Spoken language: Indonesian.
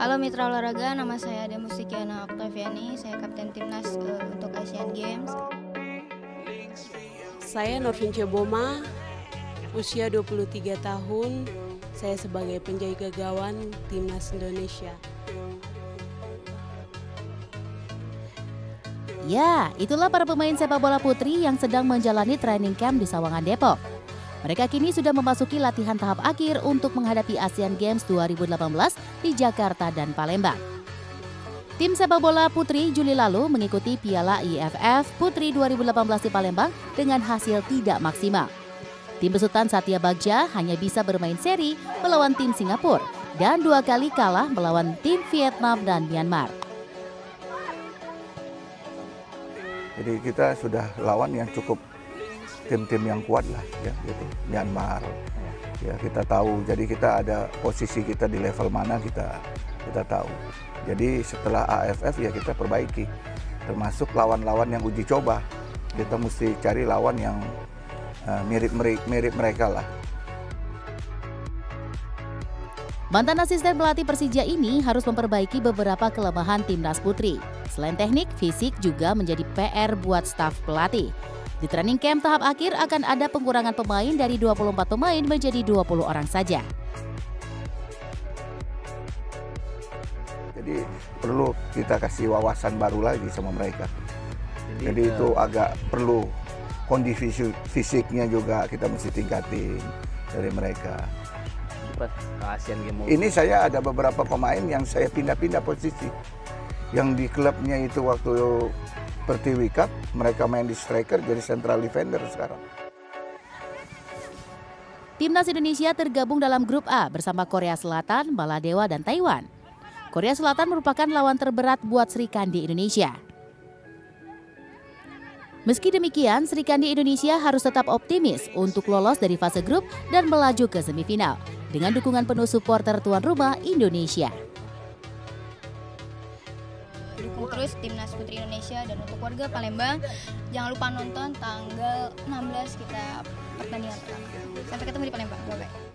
Halo mitra olahraga, nama saya Ade Mustikiana Oktaviani, saya kapten timnas untuk Asian Games. Saya Norvince Boma, usia 23 tahun, saya sebagai penjaga gawang timnas Indonesia. Ya, itulah para pemain sepak bola putri yang sedang menjalani training camp di Sawangan, Depok. Mereka kini sudah memasuki latihan tahap akhir untuk menghadapi Asian Games 2018 di Jakarta dan Palembang. Tim sepak bola putri Juli lalu mengikuti Piala IFF Putri 2018 di Palembang dengan hasil tidak maksimal. Tim besutan Satya Bagja hanya bisa bermain seri melawan tim Singapura dan 2 kali kalah melawan tim Vietnam dan Myanmar. Jadi kita sudah lawan yang cukup tim-tim yang kuat lah ya gitu. Myanmar. Ya kita tahu, jadi kita ada posisi kita di level mana kita tahu. Jadi setelah AFF ya kita perbaiki. Termasuk lawan-lawan yang uji coba. Kita mesti cari lawan yang mirip mereka lah. Mantan asisten pelatih Persija ini harus memperbaiki beberapa kelemahan timnas putri. Selain teknik, fisik juga menjadi PR buat staf pelatih. Di training camp tahap akhir akan ada pengurangan pemain dari 24 pemain menjadi 20 orang saja. Jadi perlu kita kasih wawasan baru lagi sama mereka. Jadi itu agak perlu kondisi fisiknya juga kita mesti tingkatin dari mereka. Ini saya ada beberapa pemain yang saya pindah-pindah posisi. Yang di klubnya itu waktu Pertiwi Cup, mereka main di striker jadi central defender sekarang. Timnas Indonesia tergabung dalam grup A bersama Korea Selatan, Maladewa, dan Taiwan. Korea Selatan merupakan lawan terberat buat Sri Kandi Indonesia. Meski demikian, Sri Kandi Indonesia harus tetap optimis untuk lolos dari fase grup dan melaju ke semifinal dengan dukungan penuh supporter tuan rumah Indonesia. Dukung terus timnas putri Indonesia, dan untuk warga Palembang jangan lupa nonton tanggal 16 kita pertandingan pertama. Sampai ketemu di Palembang. Bye-bye.